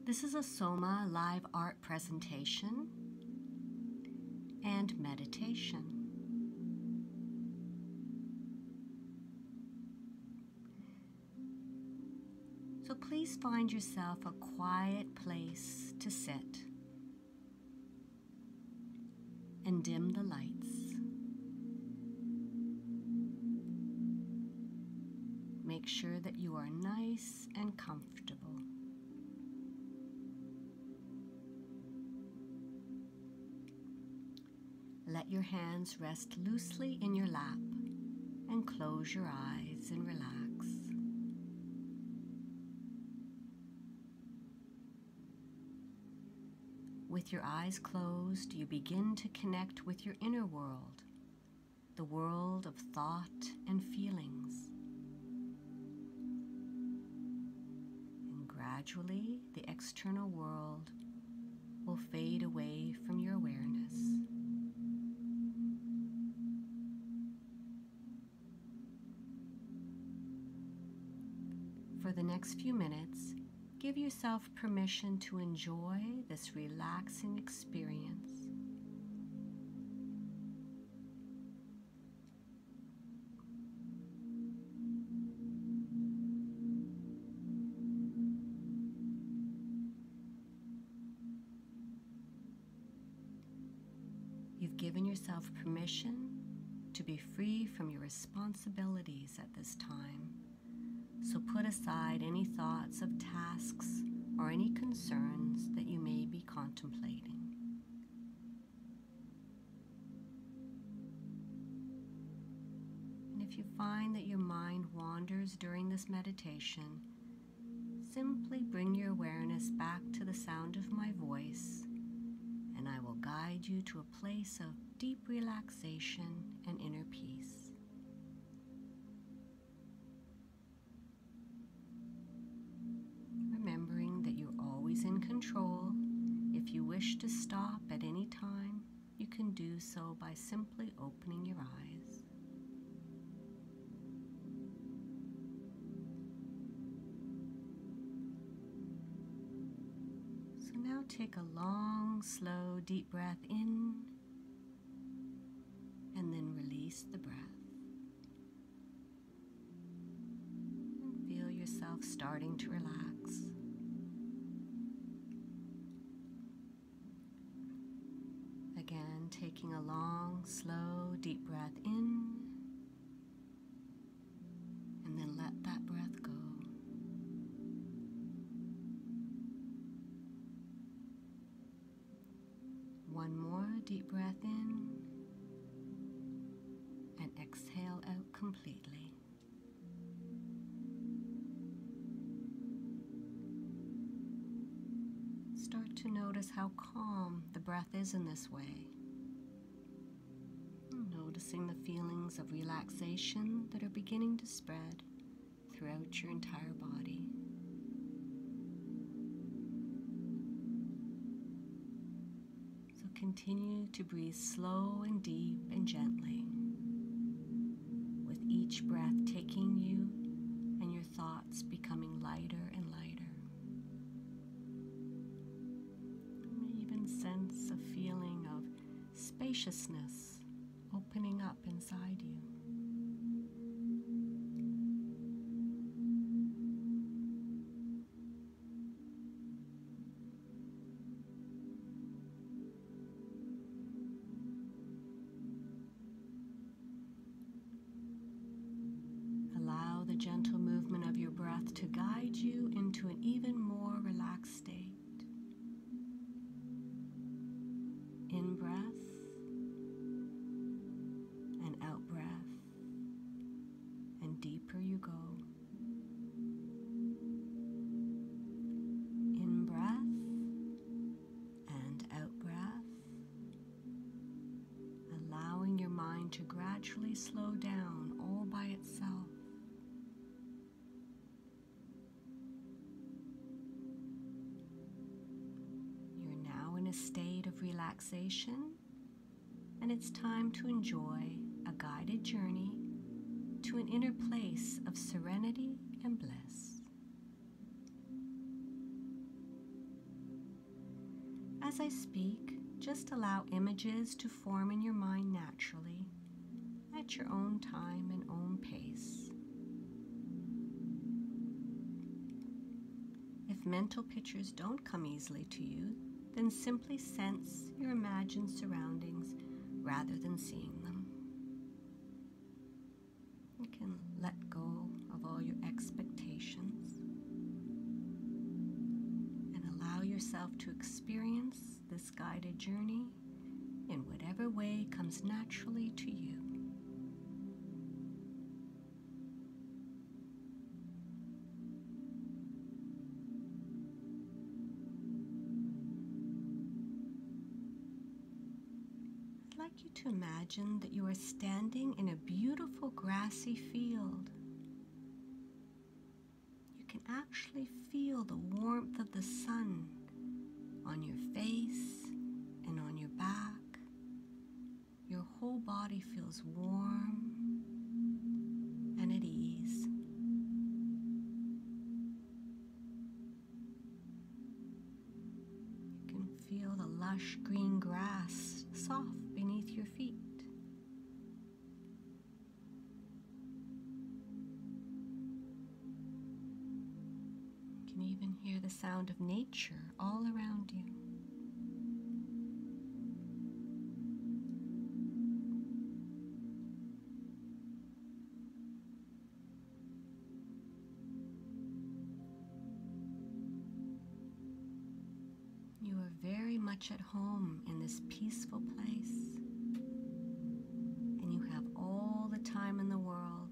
This is a Soma live art presentation and meditation. So please find yourself a quiet place to sit and dim the lights. Make sure that you are nice and comfortable. Let your hands rest loosely in your lap and close your eyes and relax. With your eyes closed, you begin to connect with your inner world, the world of thought and feelings. And gradually, the external world will fade away from your awareness. For the next few minutes, give yourself permission to enjoy this relaxing experience. You've given yourself permission to be free from your responsibilities at this time. So put aside any thoughts of tasks or any concerns that you may be contemplating. And if you find that your mind wanders during this meditation, simply bring your awareness back to the sound of my voice, and I will guide you to a place of deep relaxation and inner peace. Remembering that you're always in control. If you wish to stop at any time, you can do so by simply opening your eyes. So now take a long, slow, deep breath in, and then release the breath. And feel yourself starting to relax. Again, taking a long, slow, deep breath in, and then let that breath go. One more deep breath in, and exhale out completely. Start to notice how calm the breath is in this way. Noticing the feelings of relaxation that are beginning to spread throughout your entire body. So continue to breathe slow and deep and gently, with each breath taking you and your thoughts becoming lighter and lighter. Sense a feeling of spaciousness opening up inside you. Allow the gentle movement of your breath to guide you into an even more relaxed state. In breath and out breath, and deeper you go. In breath and out breath, allowing your mind to gradually slow down all by itself. A state of relaxation, and it's time to enjoy a guided journey to an inner place of serenity and bliss. As I speak, just allow images to form in your mind naturally, at your own time and own pace. If mental pictures don't come easily to you, then simply sense your imagined surroundings rather than seeing them. You can let go of all your expectations and allow yourself to experience this guided journey in whatever way comes naturally to you. I'd like you to imagine that you are standing in a beautiful grassy field. You can actually feel the warmth of the sun on your face and on your back. Your whole body feels warm and at ease. You can feel the lush green grass soft beneath your feet. You can even hear the sound of nature all around you. You are very much at home in this peaceful place, and you have all the time in the world.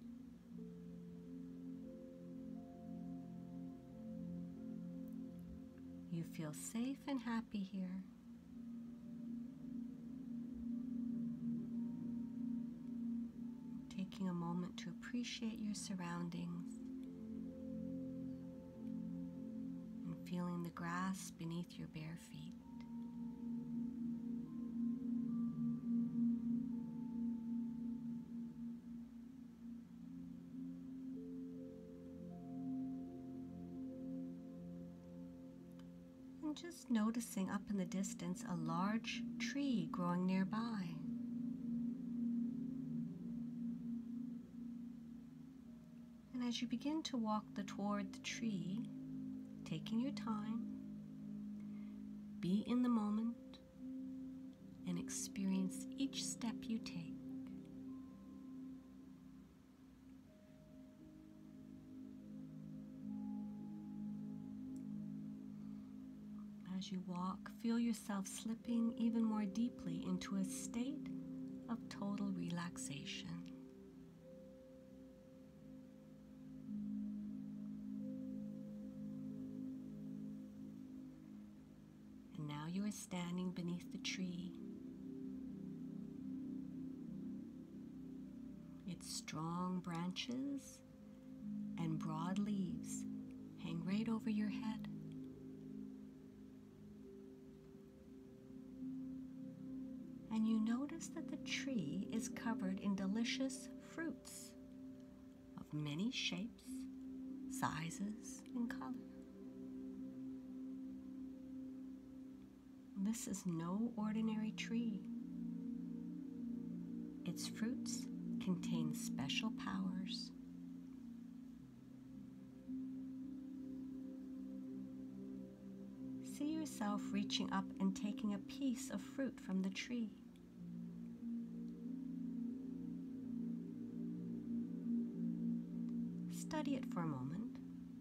You feel safe and happy here. Taking a moment to appreciate your surroundings and feeling the grass beneath your bare feet. And just noticing up in the distance a large tree growing nearby. And as you begin to walk toward the tree, taking your time, be in the moment and experience each step you take. As you walk, feel yourself slipping even more deeply into a state of total relaxation. And now you are standing beneath the tree. Its strong branches and broad leaves hang right over your head. And you notice that the tree is covered in delicious fruits of many shapes, sizes, and color. This is no ordinary tree. Its fruits contain special powers. See yourself reaching up and taking a piece of fruit from the tree. Study it for a moment.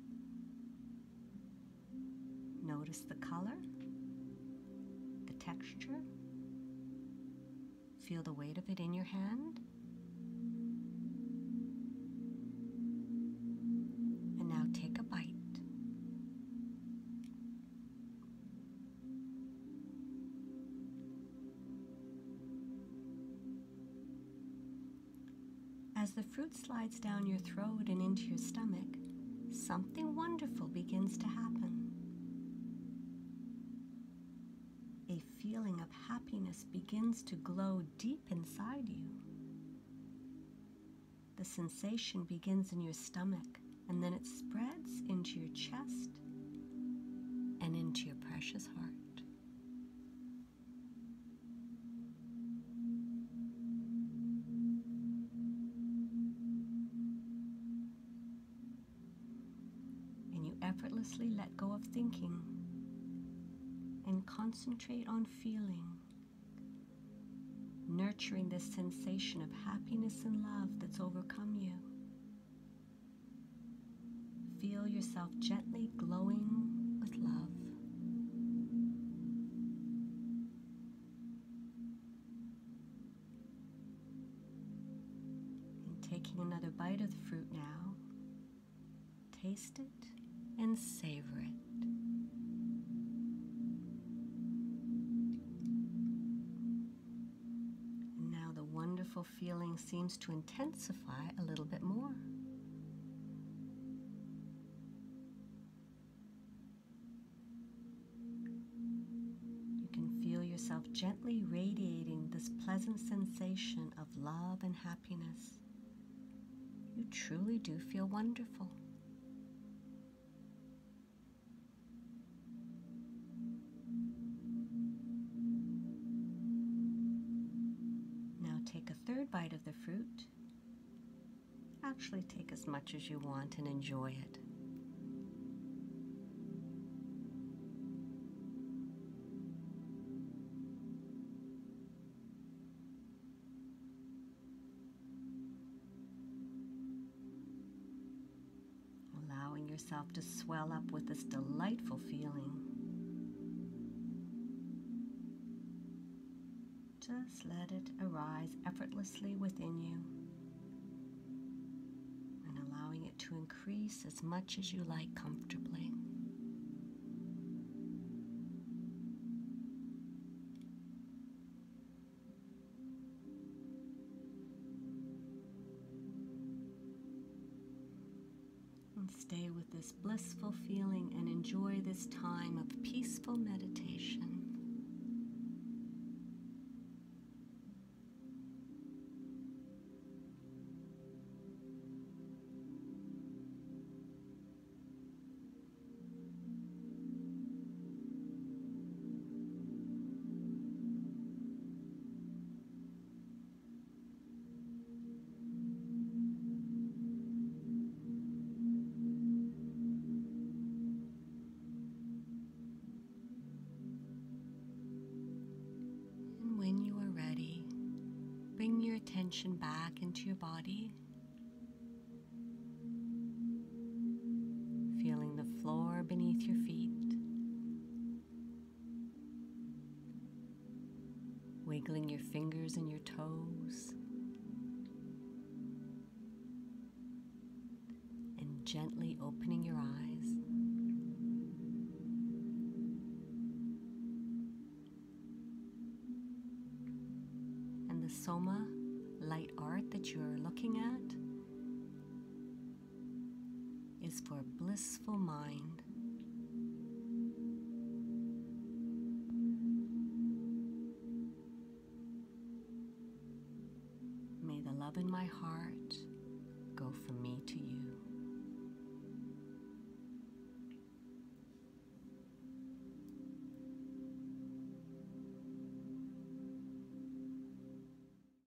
Notice the color, the texture. Feel the weight of it in your hand. And now take a bite. As the fruit slides down your throat and into your stomach, something wonderful begins to happen. A feeling of happiness begins to glow deep inside you. The sensation begins in your stomach, and then it spreads into your chest and into your precious heart. effortlessly let go of thinking and concentrate on feeling, nurturing this sensation of happiness and love that's overcome you. Feel yourself gently glowing with love. And taking another bite of the fruit now, taste it and savor it. And now the wonderful feeling seems to intensify a little bit more. Yourself gently radiating this pleasant sensation of love and happiness. You truly do feel wonderful. Now take a third bite of the fruit. Actually, take as much as you want and enjoy it. Yourself to swell up with this delightful feeling. Just let it arise effortlessly within you and allowing it to increase as much as you like comfortably. Stay with this blissful feeling and enjoy this time of peaceful meditation. Bring your attention back into your body, feeling the floor beneath your feet, wiggling your fingers and your toes, and gently opening your eyes. The Soma light art that you're looking at is for a blissful mind. May the love in my heart go from me to you.